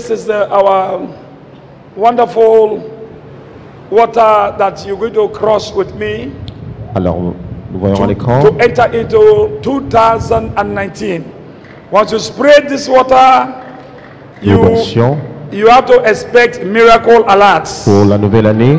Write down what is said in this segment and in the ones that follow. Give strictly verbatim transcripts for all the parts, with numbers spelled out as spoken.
this is the, our wonderful water that you're going to cross with me. Alors, nous voyons à To, l'écran. to enter into two thousand nineteen. Once you spray this water, you, L'onction you have to expect miracle alerts. pour la nouvelle année.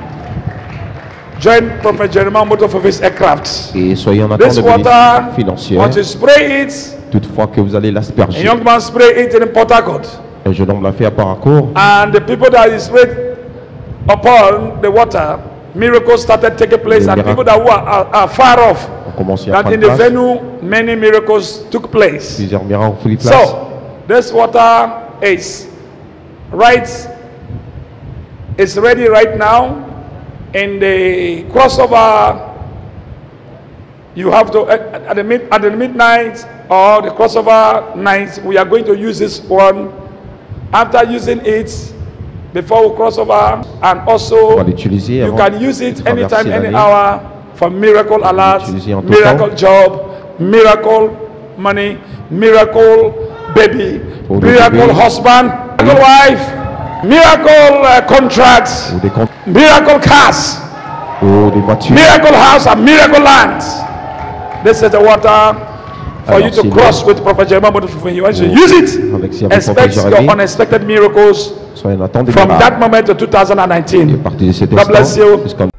Join Prophet Jeremiah Motor for his aircraft. Et soyez en attente This de water, bénédictions financières. once you spray it, Toutefois que vous allez a l'asperger. young man spray it in Port Harcourt. Un jeune homme l'a fait à Paracourt. And the people that is sprayed upon the water, miracles started taking place. Les And miracles. people that were are, are far off, On commence à that prendre in the place. venue, many miracles took place. Plusieurs miracles ont pris place. So, this water is right, is ready right now. In the crossover, you have to, at, at, the, mid, at the midnight or the crossover night, we are going to use this one. After using it, before we cross over, and On also va l'utiliser you avant can use de it traverser anytime, any l'année. hour for miracle alerts, l'utiliser en tout miracle temps. job, miracle money, miracle baby, Pour le miracle bébé. husband, miracle wife, miracle uh, contracts, Ou des comptes, miracle cars, ou des voitures. miracle house, and miracle lands. This is the water for Alors, you to c'est cross l'eau. with Prophet Jeremiah. But when you want to Ou- use it, avec si avec expect Prophet your Jérémie. unexpected miracles Soyez en attente des from miracles. that moment to two thousand Et à nineteen. partir de cet God bless instant, you. jusqu'en